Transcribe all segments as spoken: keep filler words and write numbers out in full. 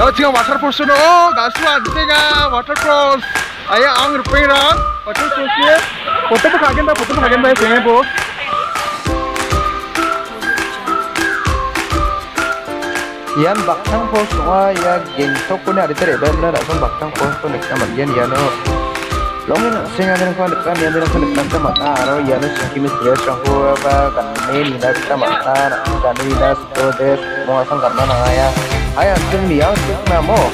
지금 waterfall no gaswa antega waterfall aya ang rupera waterfall ke foto mo kagenda foto mo kagenda senge bo yan baktang po sunga ya gengtok ko na ritere ba na rasong baktang po ko nekta magyan yan no longin singa din ko nekta yan din ko nekta mata aro yan sikimi stress ko ba kanne ni na kita mata na kanne na sto des mo asang karna na ya aya tung ni ya tung na mo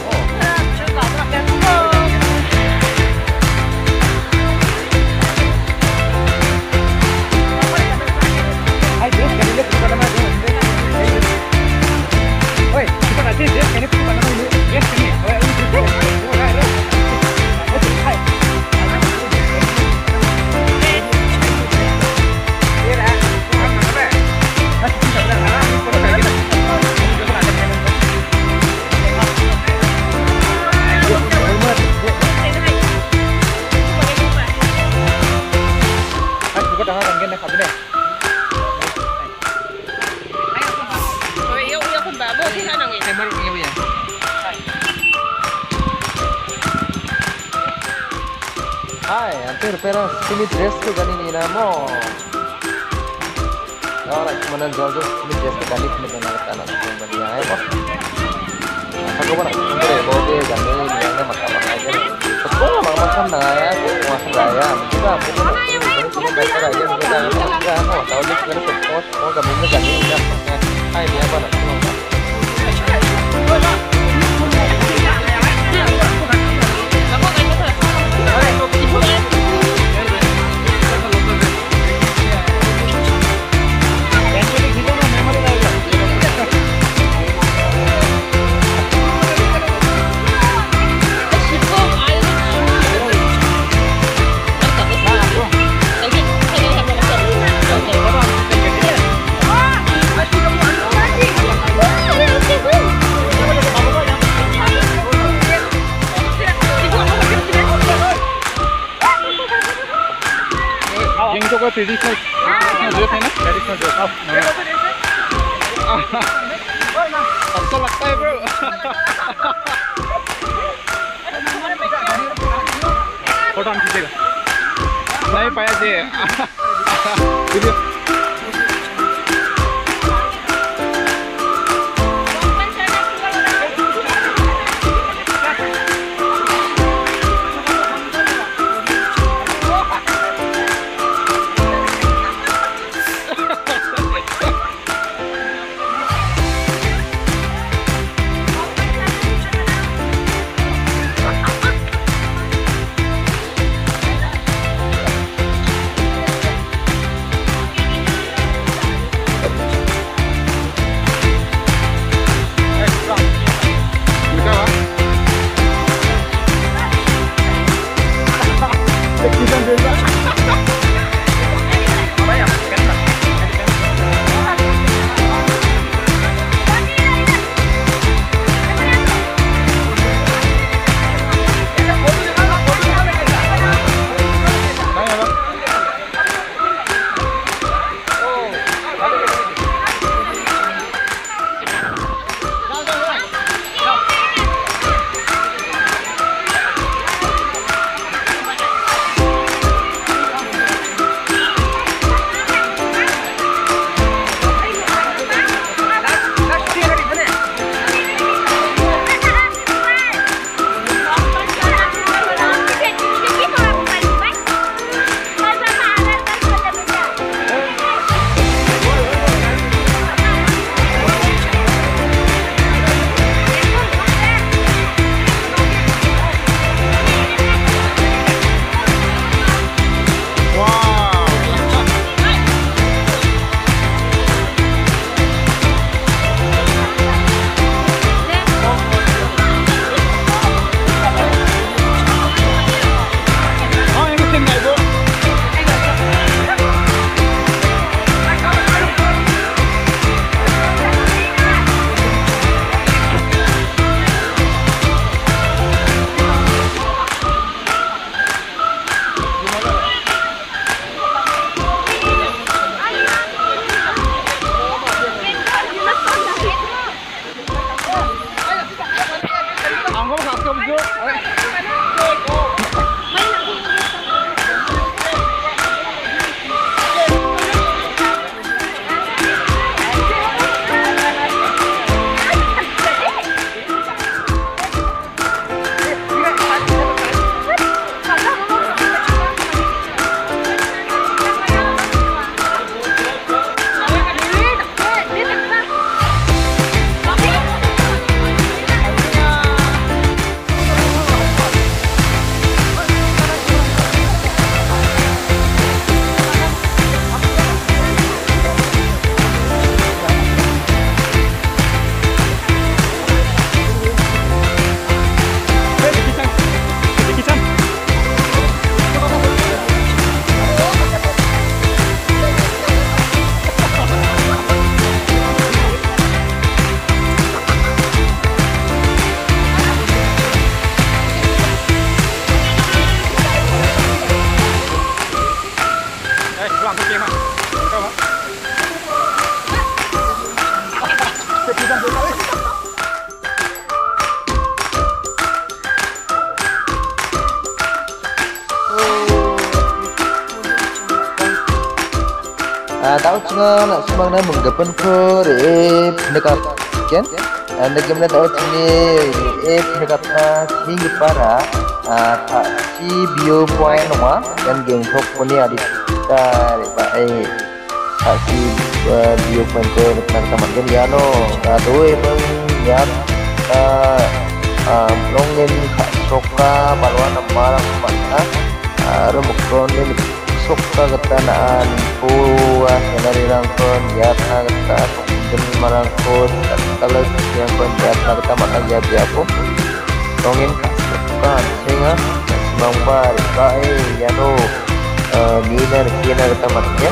Hai, hampir peras sini dress ko ganini na mo. Ora mana jojo sini dress ko ganit me na tanah ko baniya hai mo. Ako ba na ngre bode ganini niya na makama aja. Ko ma makam na ya ko mas raya. Kita ko na ko better aja ko na ka mo. Tahu ni ko ko ko ganini ganini ya. Hai dia ba na ko. Traditional dress है ना traditional dress अब अच्छा लगता है bro photo हम खींचेगा नहीं पाया जी video tahu cuma nak semang na menggapan ko re pendekat ken anda gimana tahu sini eh pendekat na hingga para tak si bio point nama dan geng tok puni adit dari pak eh tak si bio point ko nak tamat kan ya no tahu emang ya longin kak soka balwan nama mana rumukron ini soka ketanaan puas dari rangkon jatna kata dan marangkon kalau yang pun jatna kata makan jadi apa tongin kan sehingga semang bar baik ya no diner kena kata makan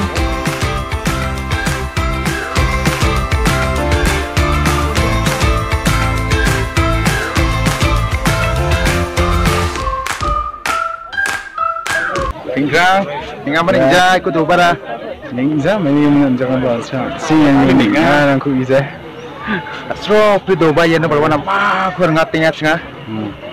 tinggal tinggal meninja ikut ubara ninja meni menanjakan bahasa sing yang ini kan aku bisa astro pido bayan berwarna mah kurang ngatnya singa